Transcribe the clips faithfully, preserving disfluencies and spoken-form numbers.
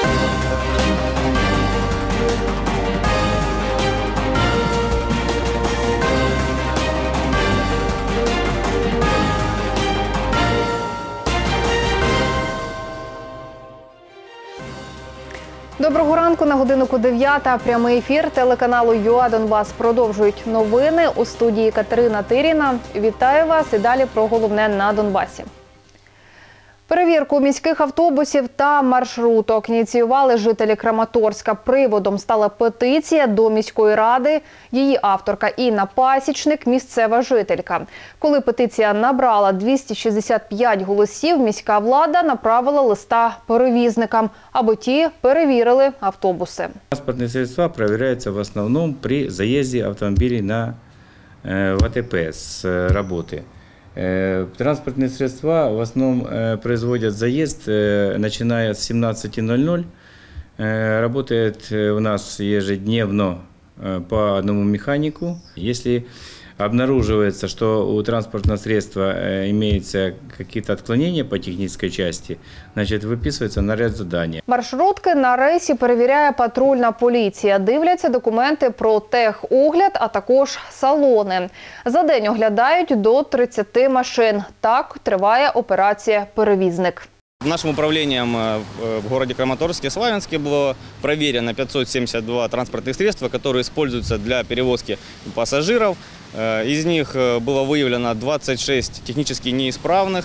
Доброго ранку, на годиннику дев'ята. Прямий ефір телеканалу ЮА Донбас продовжують новини. У студії Катерина Тиріна. Вітаю вас і далі про головне на Донбасі. Перевірку міських автобусів та маршруток ініціювали жителі Краматорська. Приводом стала петиція до міської ради. Її авторка Інна Пасічник – місцева жителька. Коли петиція набрала двісті шістдесят п'ять голосів, міська влада направила листа перевізникам, аби ті перевірили автобуси. Транспортные средства проверяются в основном при заезде автомобилей на в А Т П с работы. Транспортные средства в основном производят заезд, начиная с семнадцати ноль-ноль. Работает у нас ежедневно по одному механику. Если обнаруживается, что у транспортного средства имеются какие-то отклонения по технической части, значит, выписывается наряд задания. Маршрутки на рейсі перевіряє патрульна поліція. Дивляться документи про техогляд, а також салони. За день оглядають до тридцяти машин. Так триває операція «Перевізник». Нашим управлением в городе Краматорске, Славянске было проверено пятьсот семьдесят два транспортных средства, которые используются для перевозки пассажиров. Из них было выявлено двадцать шесть технически неисправных.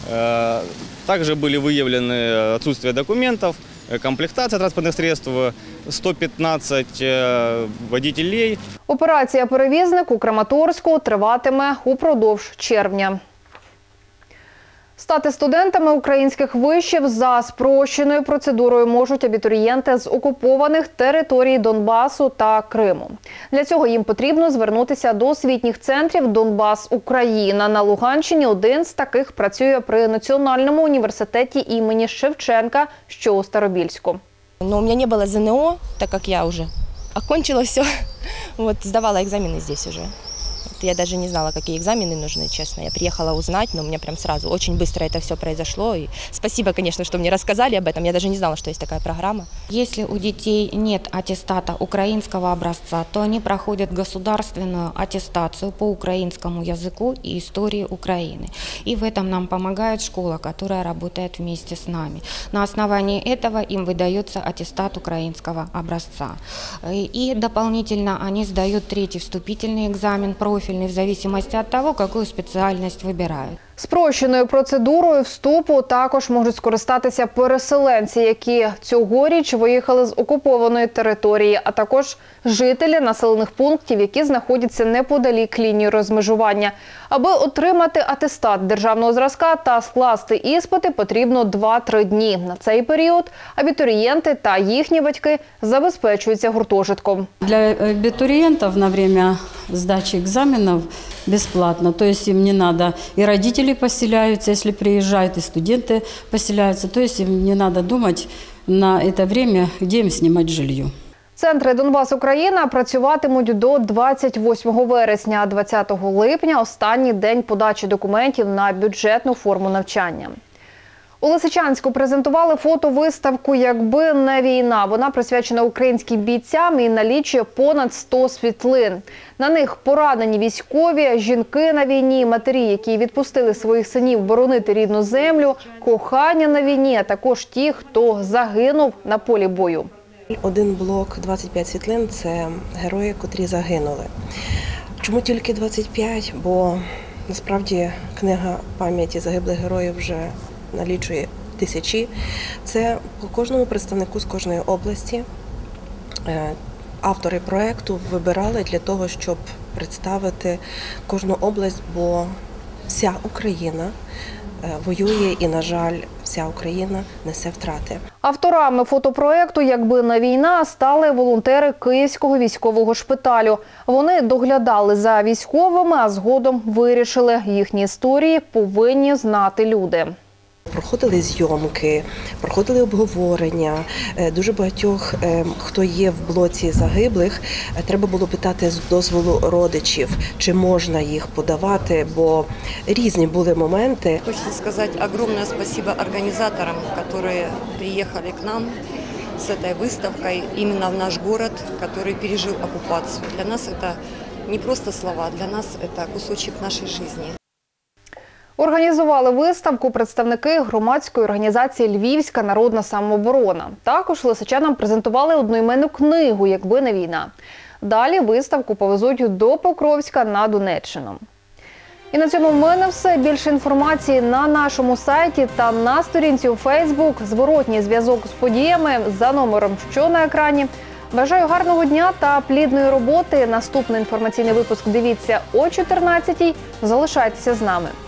Также были выявлены отсутствие документов, комплектация транспортных средств, сто пятнадцать водителей. Операція «Перевізник» у Краматорську триватиме упродовж червня. Стати студентами українських вишів за спрощеною процедурою можуть абітурієнти з окупованих територій Донбасу та Криму. Для цього їм потрібно звернутися до освітніх центрів «Донбас-Україна». На Луганщині один з таких працює при Національному університеті імені Шевченка, що у Старобільську. Но у меня не было З Н О, так как я уже окончила все, вот, сдавала экзамены здесь уже. Я даже не знала, какие экзамены нужны, честно. Я приехала узнать, но у меня прям сразу очень быстро это все произошло. И спасибо, конечно, что мне рассказали об этом. Я даже не знала, что есть такая программа. Если у детей нет аттестата украинского образца, то они проходят государственную аттестацию по украинскому языку и истории Украины. И в этом нам помогает школа, которая работает вместе с нами. На основании этого им выдается аттестат украинского образца. И дополнительно они сдают третий вступительный экзамен, профиль, в зависимости від того, яку спеціальність вибирають. Спрощеною процедурою вступу також можуть скористатися переселенці, які цьогоріч виїхали з окупованої території, а також жителі населених пунктів, які знаходяться неподалік лінії розмежування. Аби отримати атестат державного зразка та скласти іспити, потрібно два-три дні. На цей період абітурієнти та їхні батьки забезпечуються гуртожитком. Для абитуриентов на время сдачи экзаменов бесплатно, то есть им не надо, и родители поселяются, если приезжают, и студенты поселяются, то есть им не надо думать на это время, где им снимать жилье. Центри «Донбас-Україна» працюватимуть до двадцять восьмого вересня, а двадцятого липня – останній день подачі документів на бюджетну форму навчання. У Лисичанську презентували фотовиставку «Якби не війна». Вона присвячена українським бійцям і налічує понад сто світлин. На них поранені військові, жінки на війні, матері, які відпустили своїх синів боронити рідну землю, кохання на війні, а також ті, хто загинув на полі бою. Один блок, двадцять п'ять світлин – це герої, котрі загинули. Чому тільки двадцять п'ять? Бо насправді книга пам'яті загиблих героїв вже налічує тисячі. Це по кожному представнику з кожної області. Автори проєкту вибирали для того, щоб представити кожну область, бо вся Україна воює і, на жаль, вся Україна несе втрати. Авторами фотопроєкту «Якби не війна» стали волонтери Київського військового шпиталю. Вони доглядали за військовими, а згодом вирішили, їхні історії повинні знати люди. Проходили зйомки, проходили обговорення. Дуже багатьох, хто є в блоці загиблих, треба було питати з дозволу родичів, чи можна їх подавати, бо різні були моменти. Хочу сказати огромне спасибо організаторам, які приїхали к нам с этой выставкой именно в наш город, который пережил оккупацию. Для нас это не просто слова, для нас это кусочек нашей жизни. Організували виставку представники громадської організації «Львівська народна самооборона». Також лисичанам презентували одноіменну книгу «Якби не війна». Далі виставку повезуть до Покровська на Донеччину. І на цьому в мене все. Більше інформації на нашому сайті та на сторінці у Фейсбук. Зворотній зв'язок з подіями за номером, що на екрані. Бажаю гарного дня та плідної роботи. Наступний інформаційний випуск дивіться о чотирнадцятій. Залишайтеся з нами.